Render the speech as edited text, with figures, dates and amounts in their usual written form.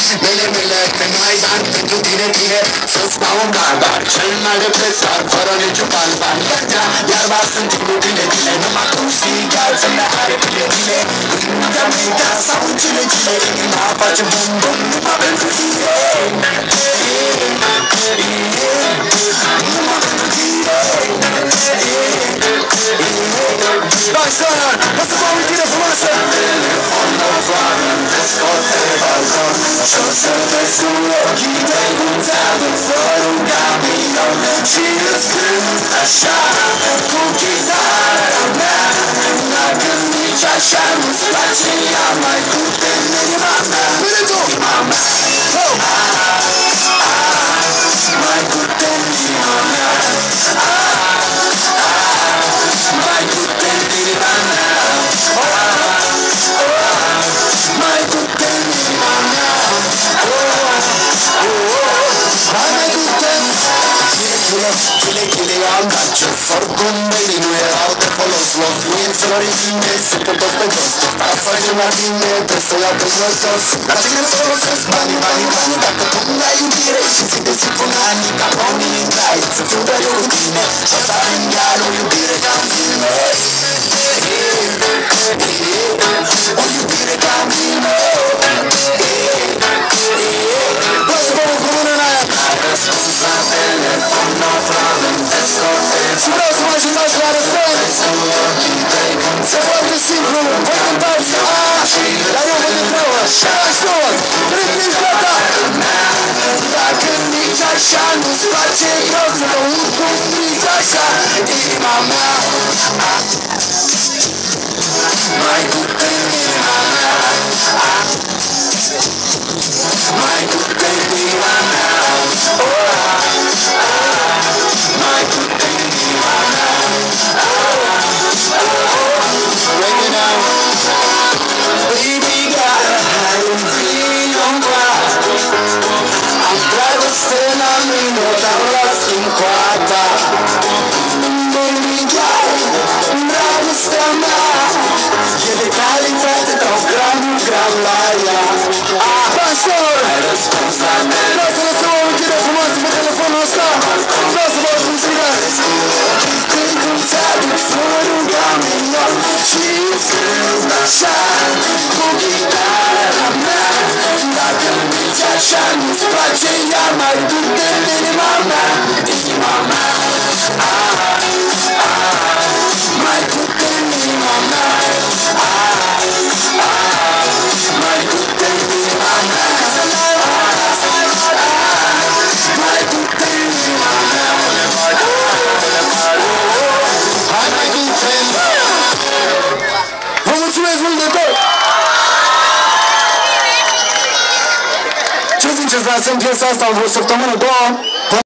Mele, mele, pe Maidan, pentru tine, tine să-ți dau un barbar, cel mai de prețar, fără niciun ban. Iarba sunt inutile, tine, numai tu știi că alții are bine, bine. Când America sau în cine, inima face bum, bum, numai pentru tine. Numai pentru tine. Dai seara, o să vă amintire frumoasă. Telefon la oameni, descot pe balcon, și-o să vezi cu ochii tăi cum ți-aduc fără un camion și îți cânt așa cu chitara mea. Dacă nici așa nu-ți place, ea mai putem inima mea. Inima mea, mai putem inima mea. Mai putem inima mea. Mai putem inima mea. Mai putem. Chile, am dat ce oricum baby nu erau de folos. Mie florii bine, se pe toți pe jos. Dar facem la bine, trebuie să iau pe jos. Dar ce crezi să folosesc? Banii. Dacă tot nu ai iubire și zi de zi până anii ca romii în trai, să fiu doar eu cu tine și o să avem iar o iubire ca în filme. O iubire ca în filme. Lasă vă cu mâna în aia. Ai răspuns la telefon, no problem, discotecă. Și vreau să mă ajutați la refren. E foarte simplu, voi cântați dar eu vă întreabă. Reprind gata. Dacă nici așa nu-ți place, vreau să vă urc cum strici așa. Inima mea. Mai putem inima mea. Mai putem inima mea. Mai putem inima mea. Bring it down. Baby, gotta hide and feel on fire. Am dragoste la mine, dar la schimb coata. Baby, dragostea mea e de calitate, dau gram la ea. Pastor! Ai răspuns la mine. Vreau să lăsăm o amintire frumoasă pe telefonul ăsta. Vreau să vă mulțumesc. Când cum ți-aduc fără un camion și îți cânt așa cu chitara mea. Dacă nici așa nu-ți place, ea mai du-te în inima mea. Inima mea. Mai putem inima mea. Mai putem inima mea. Mai putem inima mea. Hai mai putem. Vă mulțumesc mult de tot. Ce ziceți, lansăm piesa asta în vreo săptămână, două?